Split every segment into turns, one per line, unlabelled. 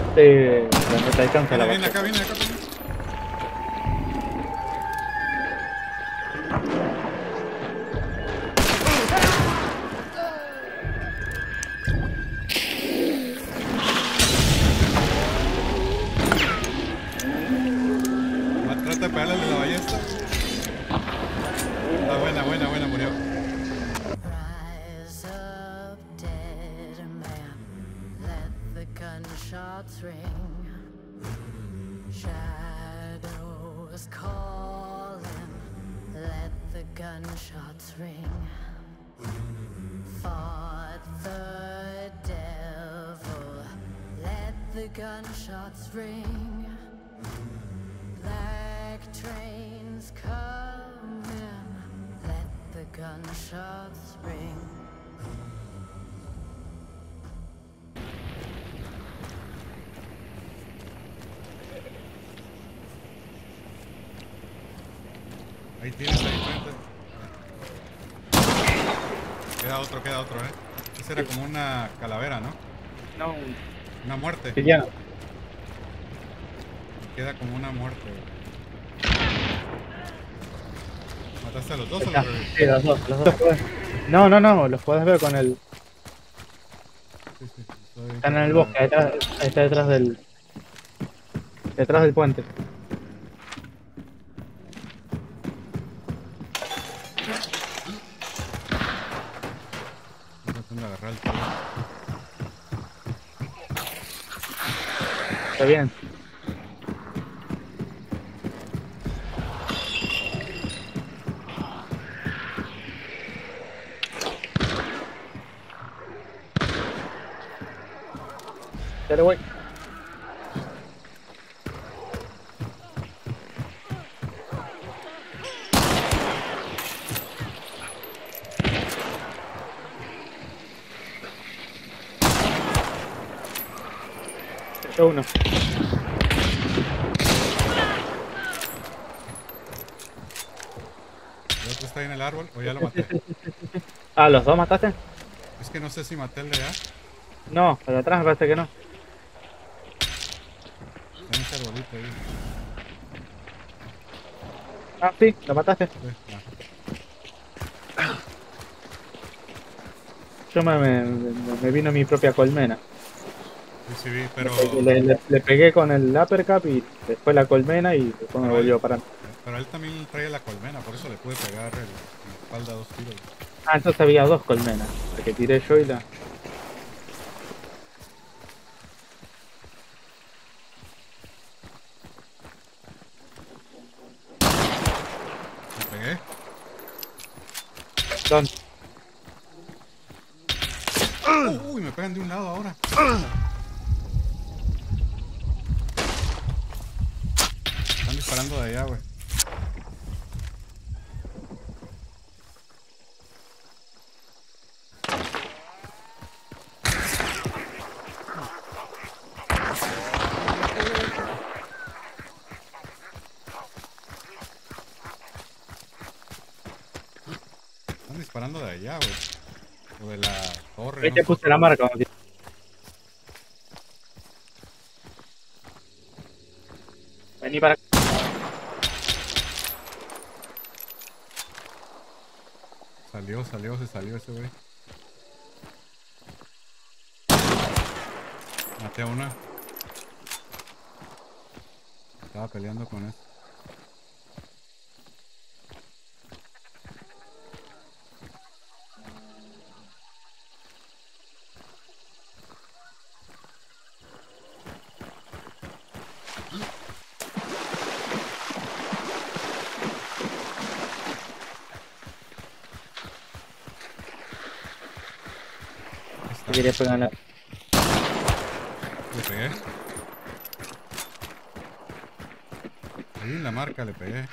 Sí, donde te alcanza la
Viene
base.
acá, viene acá también. Trata de pegarle al de la ballesta. Ah, buena, buena, buena, murió.
Rise up, dead man. Let the gunshots ring. Shadows calling. Let the gunshots ring. Fought the devil. Let the gunshots ring. Black trains coming. Let the gunshots ring.
Ahí tienes, ahí frente. Queda otro, Ese era como una calavera, ¿no?
No,
Una muerte.
Cristiano.
Queda como una muerte. ¿Mataste a los dos
Ahí
o los
está.
reviviste?
Sí, los dos, los dos. No, no, no, los podés ver con el.
Sí, sí. Estoy
Están en el
intentando.
bosque, ahí está detrás del puente.
Estoy tratando de agarrar el tiro.
Está bien. Ya le voy. Está uno.
El otro está ahí en el árbol o ya lo maté.
Ah, ¿los dos mataste?
Es que no sé si maté el de allá.
No, pero atrás me parece que no.
Está en ese arbolito ahí.
Ah, sí, lo mataste.
Sí, ya.
Yo me vino mi propia colmena.
Sí, sí vi,
Le pegué con el uppercut y después la colmena y después me
pero él,
volvió a parar.
pero él también trae la colmena, por eso le pude pegar en la espalda 2 tiros.
Ah, entonces había dos colmenas. La que tiré yo y la.
Le pegué.
¿Dónde?
Uy, me pegan de un lado ahora. Están disparando de allá, güey. Están disparando de allá, güey. O de la torre,
Ahí
no
te
sé.
puse la marca. Vení para acá.
Se salió ese güey. Maté a una. Estaba peleando con eso. Ahí
Te
está.
quería pegar la.
Le pegué. Ahí en la marca le pegué.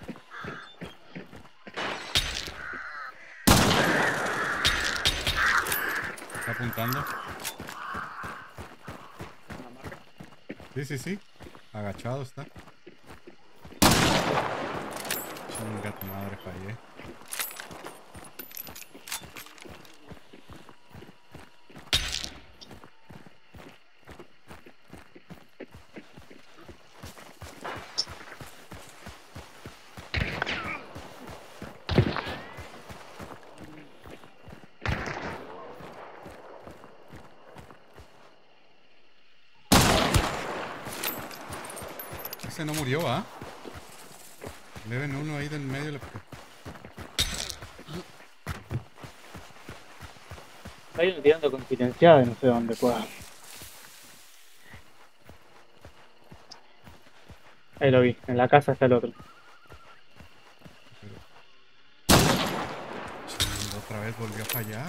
Está apuntando. Sí, sí, sí. Agachado está. Chinga tu madre, fallé. Ese no murió, ¿ah? Le ven uno ahí del medio.
Hay uno tirando con silenciada y no sé dónde pueda. Ahí lo vi, en la casa está el otro.
Otra vez volvió a fallar.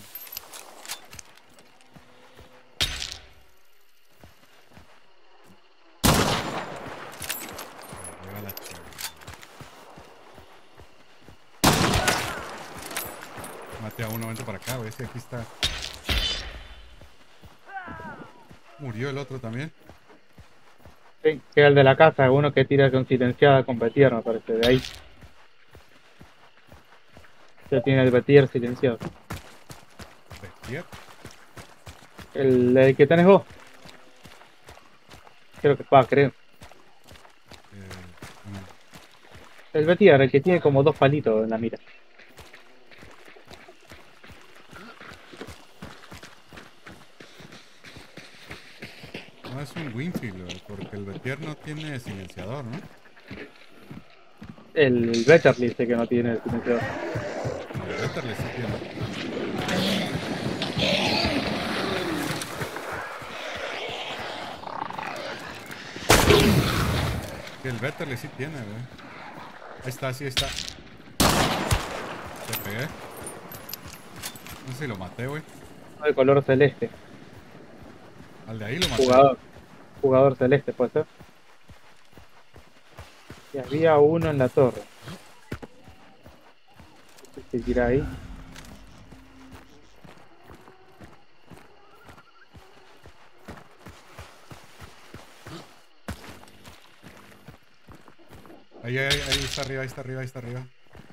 Llega la chica. Mate a uno, vente para acá, güey. Ese aquí está. Murió el otro también.
Sí, queda el de la casa, uno que tira con silenciada con Betier, me parece, de ahí. Ya tiene el Betier silenciado.
Betier.
El que tenés vos. Creo que creo. El Betier, el que tiene como dos palitos en la mira.
No es un Winfield, güey, porque el Betier no tiene silenciador, ¿no?
El Better dice que no tiene silenciador.
No, el Betterle sí tiene. Que el Betterle sí tiene, güey. Ahí está, sí está. Te pegué. No sé si lo maté, güey.
De color celeste.
Al de ahí lo maté.
Jugador celeste, puede ser. Y había uno en la torre. No sé si tira ahí.
Ahí está arriba, ahí está arriba, ahí está arriba.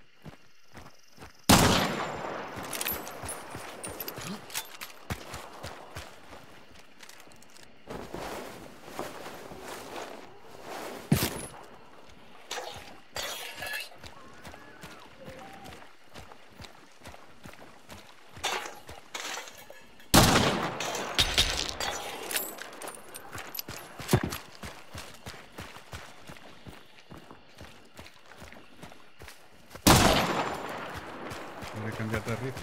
Voy a cambiar de rifle.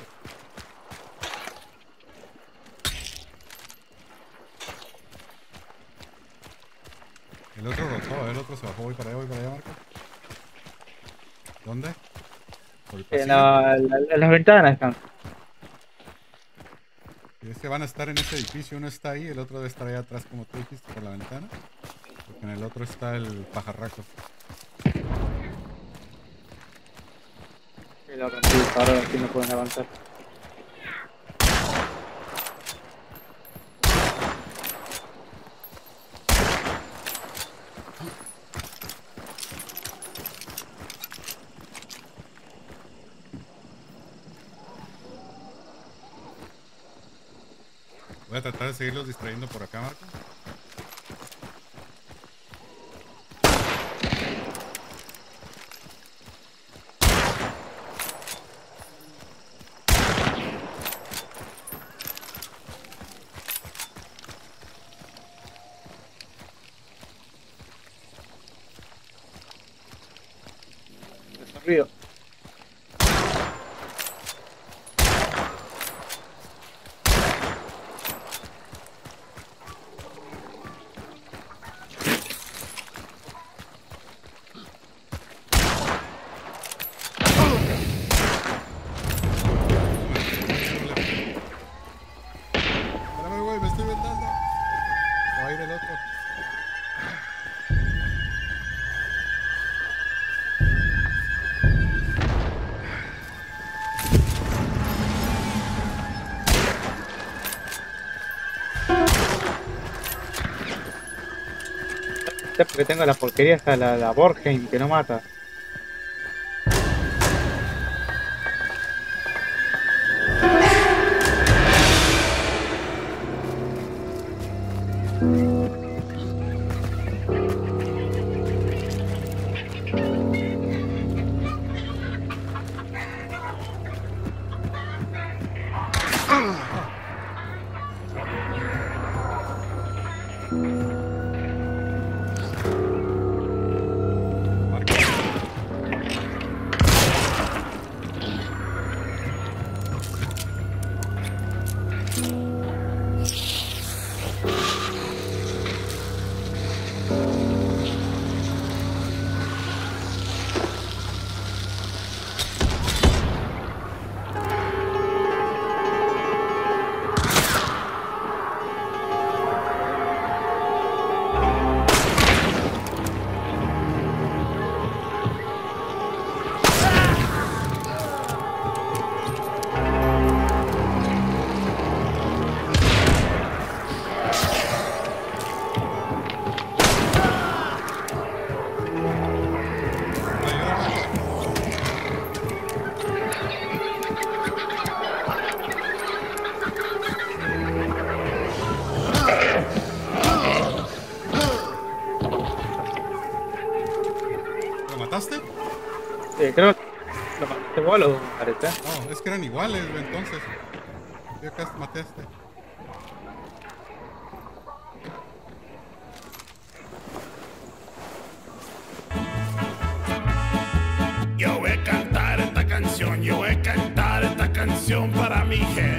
El otro rotó, el otro se bajó. Voy para allá, Marco. ¿Dónde? Por el pasillo.
En las ventanas están.
Y es que van a estar en ese edificio. Uno está ahí, el otro debe estar ahí atrás, como tú dijiste, por la ventana. Porque en el otro está el pajarraco.
Y lo rompí, ahora sí no pueden avanzar.
Voy a tratar de seguirlos distrayendo por acá, Marco.
Río.
Espérame, güey, me estoy vendando. Se va a ir el otro.
Porque tengo la porquería esa, la Borgheim, que no mata.
mataste?
Creo que lo mataste vos, lo parece.
No, es que eran iguales, güey, entonces. Yo acá maté a este.
Yo voy a cantar esta canción, yo voy a cantar esta canción para mi gente.